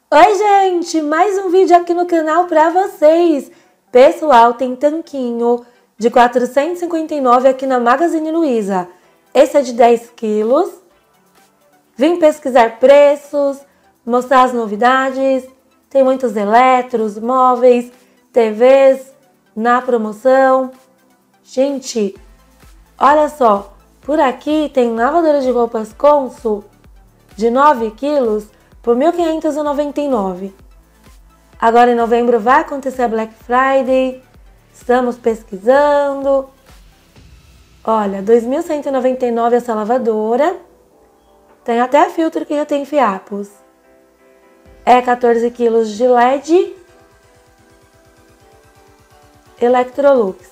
Oi, gente! Mais um vídeo aqui no canal pra vocês! Pessoal, tem tanquinho de 459 aqui na Magazine Luiza. Esse é de 10 quilos. Vim pesquisar preços, mostrar as novidades. Tem muitos eletros, móveis, TVs na promoção. Gente, olha só! Por aqui tem lavadora de roupas Consul de 9 quilos por R$ 1.599. Agora em novembro vai acontecer a Black Friday. Estamos pesquisando. Olha, R$ 2.199 essa lavadora. Tem até filtro que já tem fiapos. É 14 quilos de LED. Electrolux.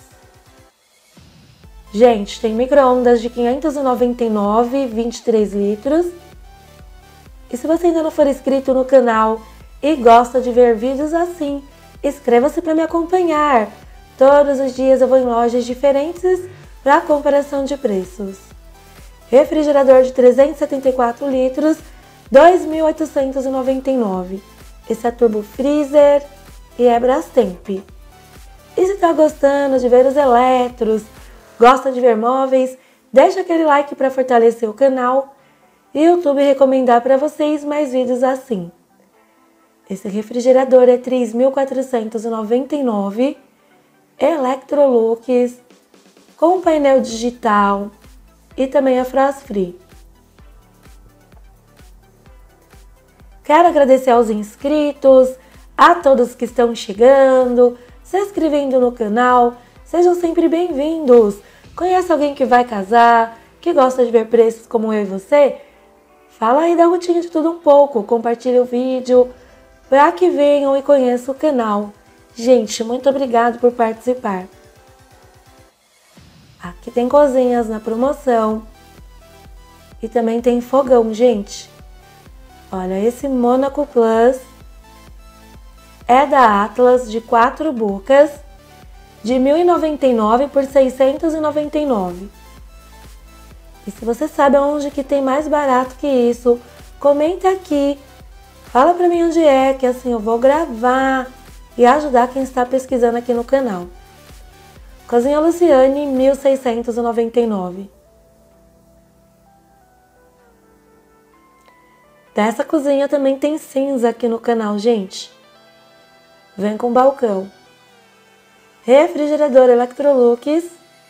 Gente, tem micro-ondas de 599, 23 litros. E se você ainda não for inscrito no canal e gosta de ver vídeos assim, inscreva-se para me acompanhar. Todos os dias eu vou em lojas diferentes para comparação de preços. Refrigerador de 374 litros, R$ 2.899. Esse é Turbo Freezer e é Brastemp. E se está gostando de ver os eletros, gosta de ver móveis, deixa aquele like para fortalecer o canal e o YouTube recomendar para vocês mais vídeos assim. Esse refrigerador é R$ 3.499, Electrolux, com painel digital e também é frost free. Quero agradecer aos inscritos, a todos que estão chegando, se inscrevendo no canal, sejam sempre bem-vindos. Conhece alguém que vai casar, que gosta de ver preços como eu e você? Fala aí da rotina de tudo um pouco, compartilha o vídeo para que venham e conheçam o canal. Gente, muito obrigado por participar. Aqui tem cozinhas na promoção e também tem fogão, gente. Olha, esse Monaco Plus é da Atlas de 4 bocas, de R$ 1.099 por R$ 699. E se você sabe onde que tem mais barato que isso, comenta aqui, fala pra mim onde é, que assim eu vou gravar e ajudar quem está pesquisando aqui no canal. Cozinha Luciane, R$ 1.699. Dessa cozinha também tem cinza aqui no canal, gente. Vem com balcão. Refrigerador Electrolux.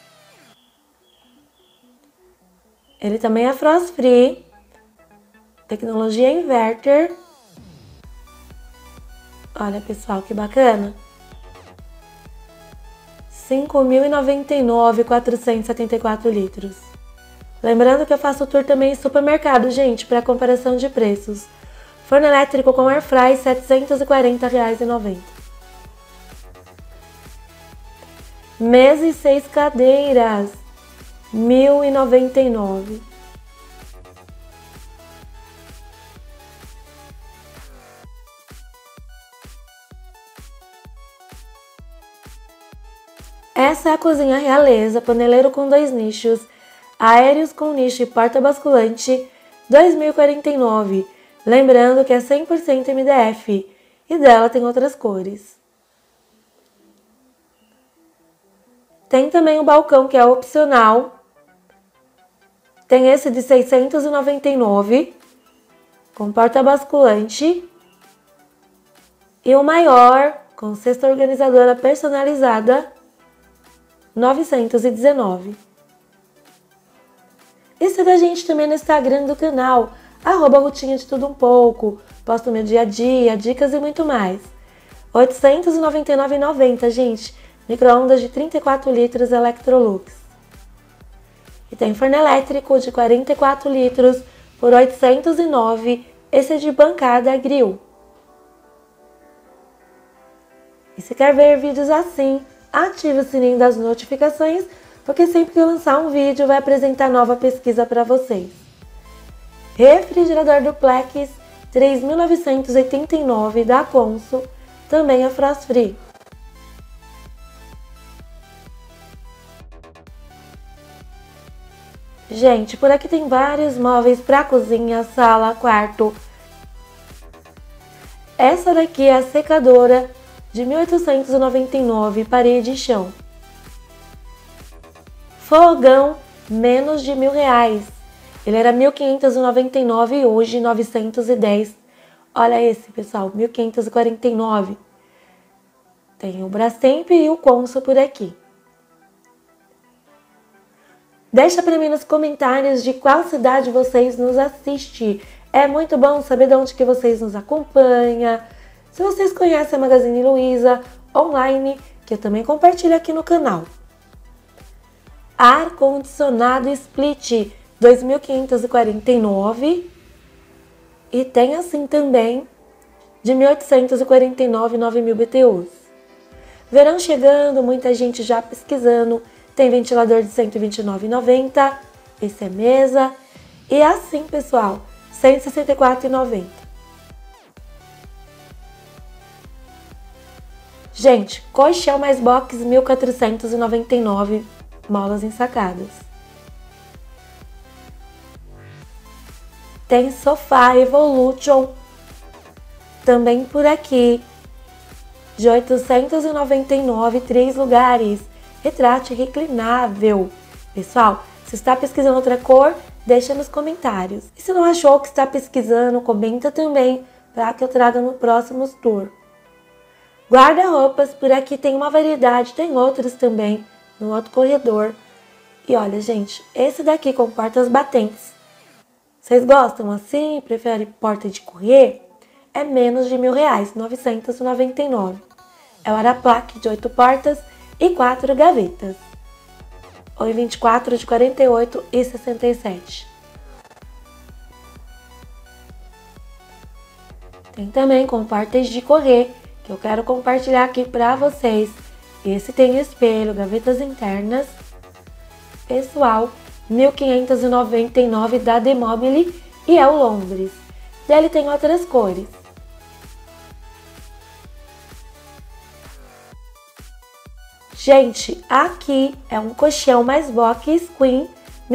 Ele também é frost free. Tecnologia inverter. Olha, pessoal, que bacana. R$ 5.099, 474 litros. Lembrando que eu faço tour também em supermercado, gente, para comparação de preços. Forno elétrico com air fry, R$ 740,90. Mesa e 6 cadeiras, R$ 1.099. Essa é a cozinha Realeza, paneleiro com 2 nichos, aéreos com nicho e porta basculante, R$ 2.049. Lembrando que é 100% MDF e dela tem outras cores. Tem também o balcão, que é opcional. Tem esse de R$ 699, com porta basculante. E o maior, com cesta organizadora personalizada, R$ 919. E siga a gente também no Instagram do canal, @rotinha de tudo um pouco. Posto meu dia a dia, dicas e muito mais. R$ 899,90, gente. Micro-ondas de 34 litros Electrolux. E tem forno elétrico de 44 litros por R$ 809. Esse é de bancada grill. E se quer ver vídeos assim, ative o sininho das notificações, porque sempre que eu lançar um vídeo vai apresentar nova pesquisa para vocês. Refrigerador duplex, R$ 3.989 da Consul, também é frost free. Gente, por aqui tem vários móveis para cozinha, sala, quarto. Essa daqui é a secadora de 1.899, parede e chão. Fogão, menos de R$1.000. Ele era 1.599 e hoje 910. Olha esse, pessoal, 1.549. Tem o Brastemp e o Consul por aqui. Deixa para mim nos comentários de qual cidade vocês nos assistem. É muito bom saber de onde que vocês nos acompanham. Se vocês conhecem a Magazine Luiza online, que eu também compartilho aqui no canal. Ar-condicionado split, 2.549. E tem assim também, de 1.849, 9.000 BTUs. Verão chegando, muita gente já pesquisando. Tem ventilador de R$ 129,90. Esse é mesa. E assim, pessoal, R$ 164,90. Gente, colchão mais box, 1.499 molas ensacadas. Tem sofá Evolution, também por aqui, de 899, 3 lugares. Retrato reclinável. Pessoal, se está pesquisando outra cor, deixa nos comentários. E se não achou o que está pesquisando, comenta também, para que eu traga no próximo tour. Guarda-roupas, por aqui tem uma variedade, tem outros também, no outro corredor. E olha, gente, esse daqui com portas batentes. Vocês gostam assim? Preferem porta de correr? É menos de R$1.000, 999. É o Araplaque de 8 portas e 4 gavetas. Ou em 24 de 48,67. Tem também com portas de correr, que eu quero compartilhar aqui pra vocês. Esse tem espelho, gavetas internas. Pessoal, 1.599 da Demobile e é o Londres. Dele tem outras cores. Gente, aqui é um colchão mais box queen,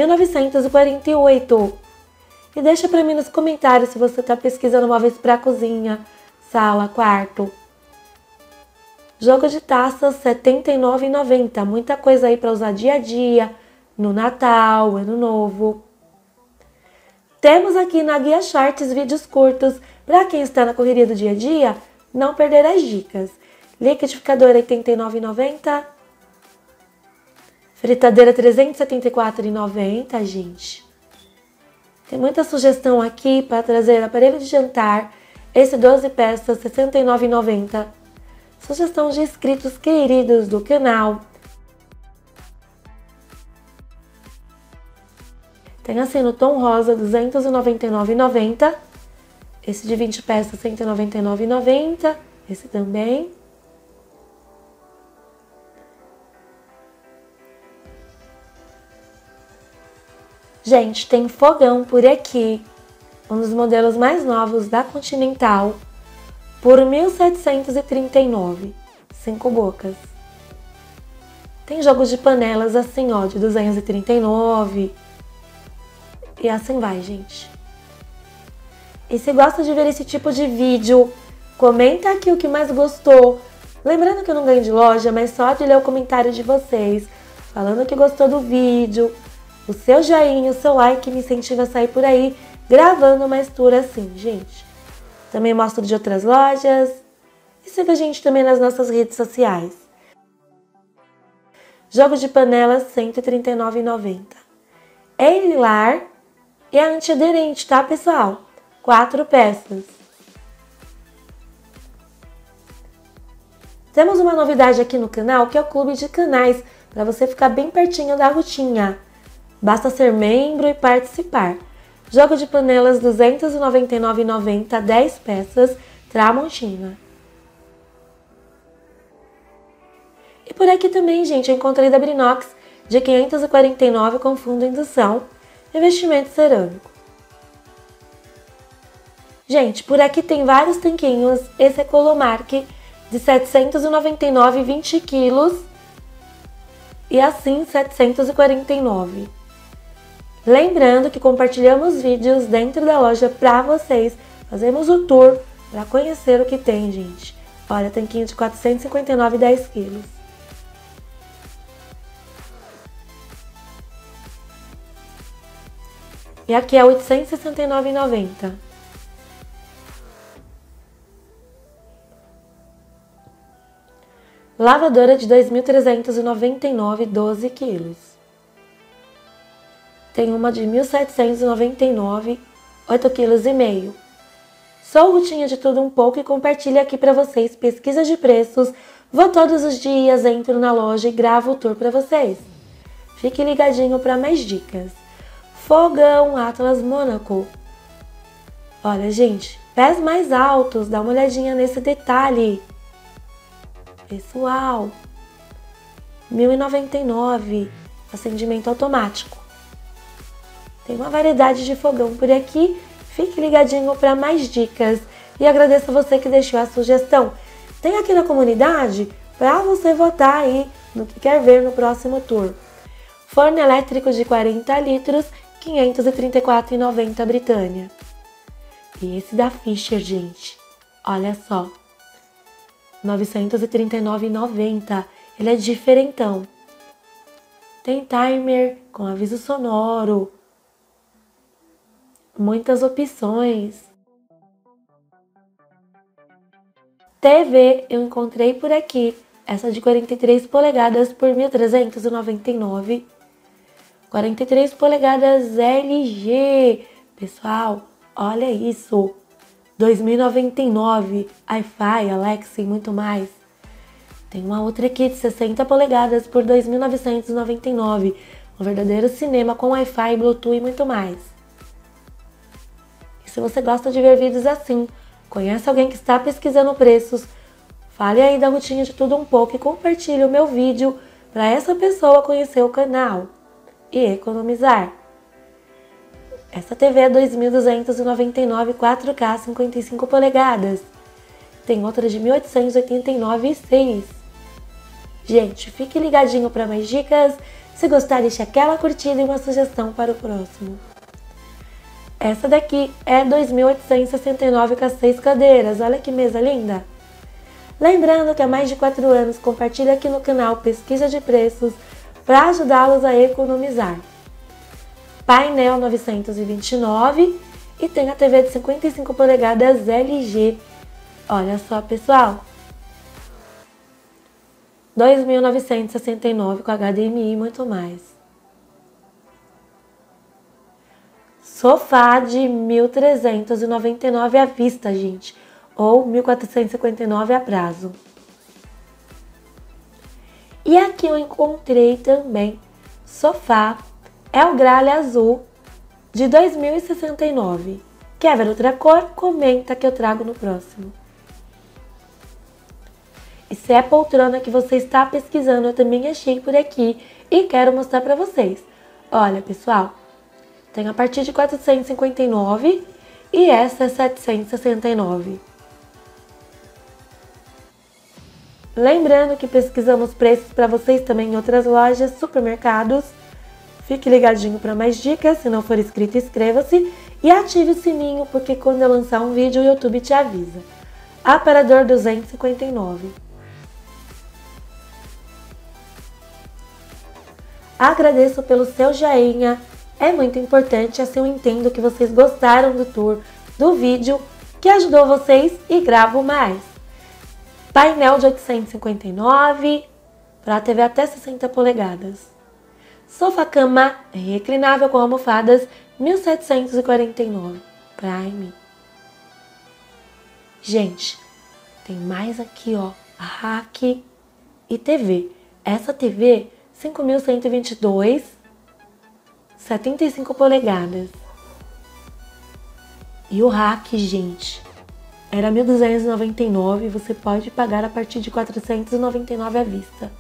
1948. E deixa pra mim nos comentários se você tá pesquisando móveis pra cozinha, sala, quarto. Jogo de taças, R$ 79,90. Muita coisa aí pra usar dia a dia, no Natal, Ano Novo. Temos aqui na Guia Shorts vídeos curtos para quem está na correria do dia a dia não perder as dicas. Liquidificador R$ 89,90. Fritadeira R$ 374,90, gente. Tem muita sugestão aqui para trazer aparelho de jantar. Esse 12 peças, R$ 69,90. Sugestão de inscritos queridos do canal. Tem assim no tom rosa, R$ 299,90. Esse de 20 peças, R$ 199,90. Esse também. Gente, tem fogão por aqui. Um dos modelos mais novos da Continental. Por R$ 1.739. 5 bocas. Tem jogos de panelas assim, ó, de 239. E assim vai, gente. E se gosta de ver esse tipo de vídeo, comenta aqui o que mais gostou. Lembrando que eu não ganho de loja, mas só de ler o comentário de vocês, falando que gostou do vídeo. O seu joinha, o seu like me incentiva a sair por aí, gravando mais tour assim, gente. Também mostro de outras lojas. E siga a gente também nas nossas redes sociais. Jogo de panelas, R$ 139,90. É lilar e é antiaderente, tá, pessoal? 4 peças. Temos uma novidade aqui no canal, que é o clube de canais, para você ficar bem pertinho da rotina. Basta ser membro e participar. Jogo de panelas, R$ 299,90, 10 peças, Tramontina. E por aqui também, gente, eu encontrei da Brinox de 549 com fundo indução, revestimento cerâmico. Gente, por aqui tem vários tanquinhos, esse é Colomark de 799, 20 quilos e assim 749. Lembrando que compartilhamos vídeos dentro da loja para vocês, fazemos o tour para conhecer o que tem, gente. Olha, tanquinho de 459 e 10 quilos. E aqui é R$ 869,90. Lavadora de 2.399, 12 quilos. Tem uma de 1.799, 8,5 kg. Sou Rutinha de Tudo Um Pouco e compartilho aqui para vocês pesquisas de preços. Vou todos os dias, entro na loja e gravo o tour para vocês. Fique ligadinho para mais dicas. Fogão Atlas Mônaco. Olha, gente, pés mais altos, dá uma olhadinha nesse detalhe. Pessoal, R$ 1.099, acendimento automático. Tem uma variedade de fogão por aqui. Fique ligadinho para mais dicas. E agradeço a você que deixou a sugestão. Tem aqui na comunidade para você votar aí no que quer ver no próximo tour. Forno elétrico de 40 litros, R$ 534,90 Britânia. E esse da Fisher, gente, olha só, R$ 939,90. Ele é diferentão. Tem timer com aviso sonoro. Muitas opções. TV eu encontrei por aqui. Essa de 43 polegadas por R$ 1.399. 43 polegadas LG. Pessoal, olha isso. R$ 2.099. Wi-Fi, Alexa e muito mais. Tem uma outra aqui de 60 polegadas por R$ 2.999. Um verdadeiro cinema com Wi-Fi, Bluetooth e muito mais. E se você gosta de ver vídeos assim, conhece alguém que está pesquisando preços, fale aí da Rutinha de Tudo Um Pouco e compartilhe o meu vídeo para essa pessoa conhecer o canal e economizar. Essa TV é 2.299 4K 55 polegadas. Tem outra de 1.889,6. Gente, fique ligadinho para mais dicas. Se gostar, deixe aquela curtida e uma sugestão para o próximo. Essa daqui é 2.869 com as 6 cadeiras. Olha que mesa linda! Lembrando que há mais de 4 anos compartilho aqui no canal pesquisa de preços para ajudá-los a economizar. Painel 929 e tem a TV de 55 polegadas LG. Olha só, pessoal. 2.969 com HDMI e muito mais. Sofá de 1.399 à vista, gente, ou 1.459 a prazo. E aqui eu encontrei também sofá El Grale azul de 2.069. Quer ver outra cor? Comenta que eu trago no próximo. E se é poltrona que você está pesquisando, eu também achei por aqui e quero mostrar para vocês. Olha, pessoal. Tem a partir de 459 e essa é 769. Lembrando que pesquisamos preços para vocês também em outras lojas, supermercados. Fique ligadinho para mais dicas, se não for inscrito, inscreva-se e ative o sininho, porque quando eu lançar um vídeo o YouTube te avisa. Aparador 259. Agradeço pelo seu joinha. É muito importante, assim eu entendo que vocês gostaram do tour, do vídeo, que ajudou vocês e gravo mais. Painel de 859, para TV até 60 polegadas. Sofá-cama reclinável com almofadas, 1.749, Prime. Gente, tem mais aqui, ó, rack e TV. Essa TV, 5.122, 75 polegadas. E o rack, gente, era 1.299, você pode pagar a partir de 499 à vista.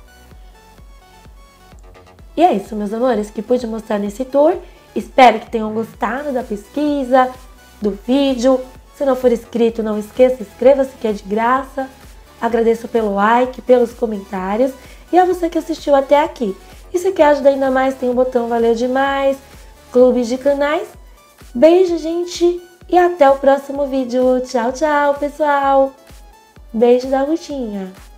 E é isso, meus amores, que pude mostrar nesse tour. Espero que tenham gostado da pesquisa, do vídeo. Se não for inscrito, não esqueça, inscreva-se que é de graça. Agradeço pelo like, pelos comentários e a você que assistiu até aqui. E se quer ajudar ainda mais, tem o botão Valeu Demais, Clube de Canais. Beijo, gente, E até o próximo vídeo. Tchau, tchau, pessoal! Beijo da Rutinha!